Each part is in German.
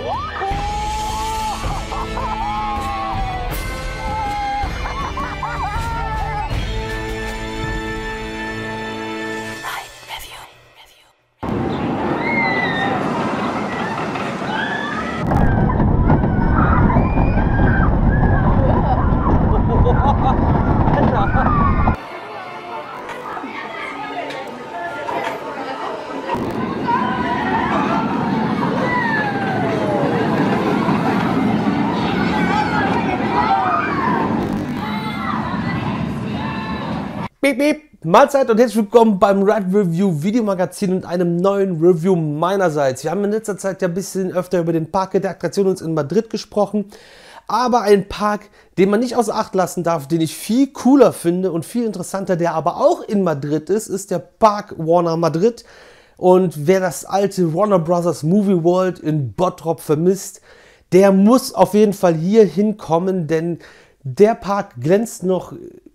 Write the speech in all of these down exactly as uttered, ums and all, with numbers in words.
Beep, beep. Mahlzeit und herzlich willkommen beim Ride Review Videomagazin und einem neuen Review meinerseits. Wir haben in letzter Zeit ja ein bisschen öfter über den Parque de Atracciones in Madrid gesprochen, aber ein Park, den man nicht außer Acht lassen darf, den ich viel cooler finde und viel interessanter, der aber auch in Madrid ist, ist der Park Warner Madrid. Und wer das alte Warner Brothers Movie World in Bottrop vermisst, der muss auf jeden Fall hier hinkommen, denn der Park glänzt noch.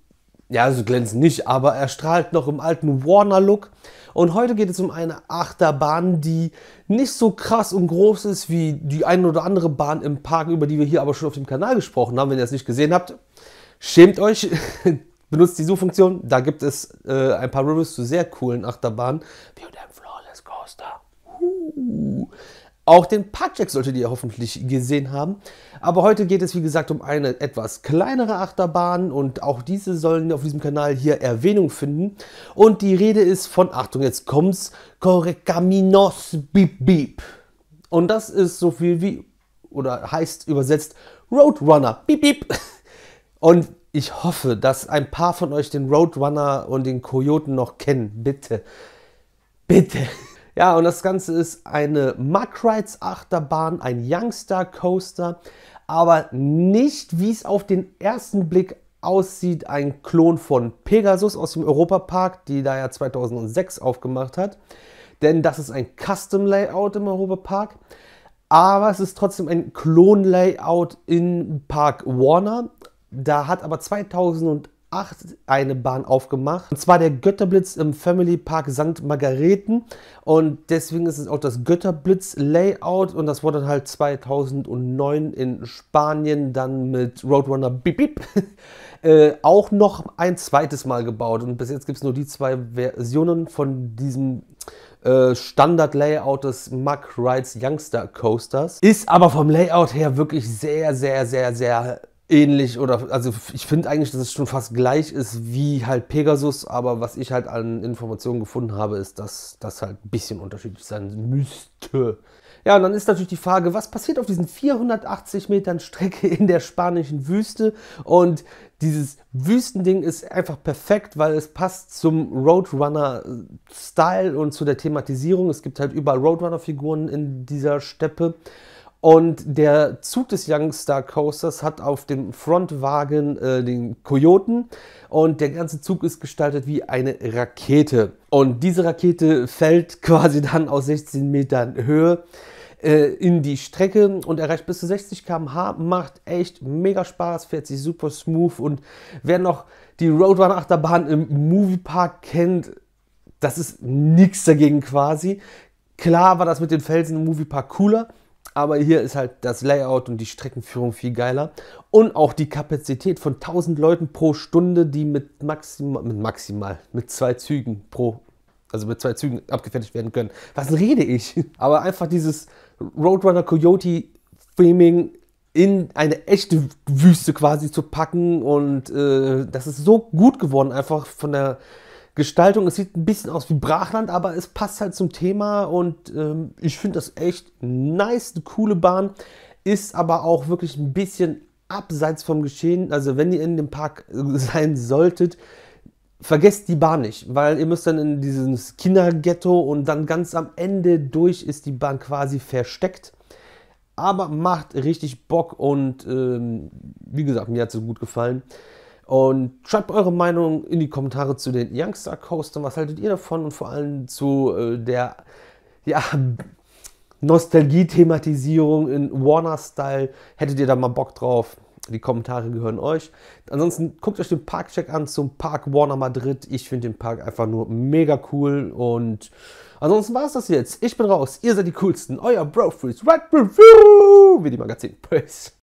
Ja, also glänzt nicht, aber er strahlt noch im alten Warner-Look. Und heute geht es um eine Achterbahn, die nicht so krass und groß ist wie die eine oder andere Bahn im Park, über die wir hier aber schon auf dem Kanal gesprochen haben. Wenn ihr es nicht gesehen habt, schämt euch, benutzt die Suchfunktion. Da gibt es äh, ein paar Reviews zu sehr coolen Achterbahnen. Wie der Flawless Coaster. Uh. Auch den Parkjack solltet ihr hoffentlich gesehen haben. Aber heute geht es wie gesagt um eine etwas kleinere Achterbahn und auch diese sollen auf diesem Kanal hier Erwähnung finden. Und die Rede ist von, Achtung, jetzt kommt's, Correcaminos Beep Beep. Und das ist so viel wie, oder heißt übersetzt Roadrunner Beep Beep. Und ich hoffe, dass ein paar von euch den Roadrunner und den Kojoten noch kennen. Bitte, bitte. Ja, und das Ganze ist eine Mack Rides Achterbahn, ein Youngstar Coaster, aber nicht, wie es auf den ersten Blick aussieht, ein Klon von Pegasus aus dem Europapark, die da ja zweitausendsechs aufgemacht hat. Denn das ist ein Custom Layout im Europapark, aber es ist trotzdem ein Klon Layout in Park Warner. Da hat aber zweitausendacht eine Bahn aufgemacht, und zwar der Götterblitz im Family Park Sankt Margareten, und deswegen ist es auch das Götterblitz Layout, und das wurde dann halt zweitausendneun in Spanien dann mit Roadrunner Beep Beep äh, auch noch ein zweites Mal gebaut, und bis jetzt gibt es nur die zwei Versionen von diesem äh, Standard Layout des Mack Rides Youngstar Coasters. Ist aber vom Layout her wirklich sehr, sehr, sehr, sehr ähnlich, oder also ich finde eigentlich, dass es schon fast gleich ist wie halt Pegasus, aber was ich halt an Informationen gefunden habe, ist, dass das halt ein bisschen unterschiedlich sein müsste. Ja, und dann ist natürlich die Frage, was passiert auf diesen vierhundertachtzig Metern Strecke in der spanischen Wüste? Und dieses Wüstending ist einfach perfekt, weil es passt zum Roadrunner-Style und zu der Thematisierung. Es gibt halt überall Roadrunner-Figuren in dieser Steppe. Und der Zug des Youngstar Coasters hat auf dem Frontwagen äh, den Kojoten, und der ganze Zug ist gestaltet wie eine Rakete. Und diese Rakete fällt quasi dann aus sechzehn Metern Höhe äh, in die Strecke und erreicht bis zu sechzig Kilometer pro Stunde, macht echt mega Spaß, fährt sich super smooth, und wer noch die Roadrunner Achterbahn im Moviepark kennt, das ist nichts dagegen quasi. Klar war das mit den Felsen im Moviepark cooler, aber hier ist halt das Layout und die Streckenführung viel geiler. Und auch die Kapazität von tausend Leuten pro Stunde, die mit maximal, mit maximal, mit zwei Zügen pro, also mit zwei Zügen abgefertigt werden können. Was rede ich? Aber einfach dieses Roadrunner Coyote Theming in eine echte Wüste quasi zu packen, und äh, das ist so gut geworden, einfach von der Gestaltung. Es sieht ein bisschen aus wie Brachland, aber es passt halt zum Thema, und ähm, ich finde das echt nice, eine coole Bahn, ist aber auch wirklich ein bisschen abseits vom Geschehen. Also wenn ihr in dem Park sein solltet, vergesst die Bahn nicht, weil ihr müsst dann in dieses Kinderghetto, und dann ganz am Ende durch ist die Bahn quasi versteckt. Aber macht richtig Bock, und ähm, wie gesagt, mir hat es so gut gefallen. Und schreibt eure Meinung in die Kommentare zu den Youngstar Coastern. Was haltet ihr davon? Und vor allem zu äh, der ja, Nostalgie-Thematisierung in Warner-Style. Hättet ihr da mal Bock drauf? Die Kommentare gehören euch. Ansonsten guckt euch den Parkcheck an zum Park Warner Madrid. Ich finde den Park einfach nur mega cool. Und ansonsten war es das jetzt. Ich bin raus. Ihr seid die coolsten. Euer Bro Freeze Red Review Videomagazin. Peace.